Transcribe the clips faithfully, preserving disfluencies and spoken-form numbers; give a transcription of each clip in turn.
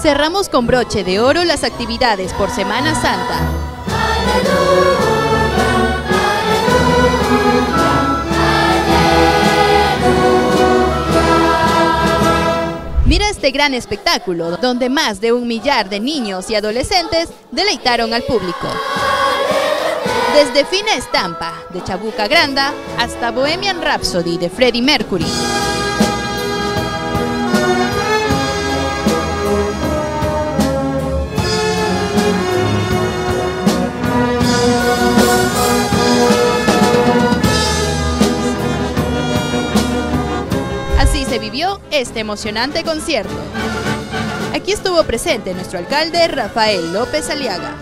Cerramos con broche de oro las actividades por Semana Santa. Mira este gran espectáculo, donde más de un millar de niños y adolescentes deleitaron al público. Desde Fina Estampa, de Chabuca Granda, hasta Bohemian Rhapsody, de Freddie Mercury. Así se vivió este emocionante concierto. Aquí estuvo presente nuestro alcalde Rafael López Aliaga.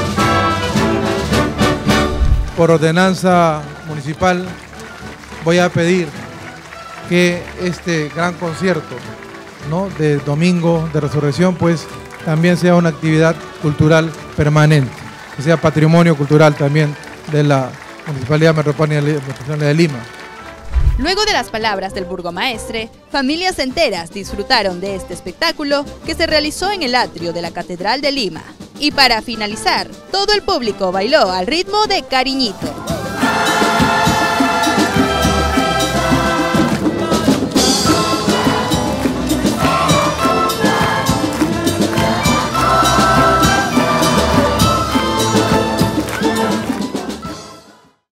Por ordenanza municipal voy a pedir que este gran concierto, ¿no?, de Domingo de Resurrección, pues también sea una actividad cultural permanente, que sea patrimonio cultural también de la Municipalidad Metropolitana de Lima. Luego de las palabras del burgomaestre, familias enteras disfrutaron de este espectáculo que se realizó en el atrio de la Catedral de Lima. Y para finalizar, todo el público bailó al ritmo de Cariñito.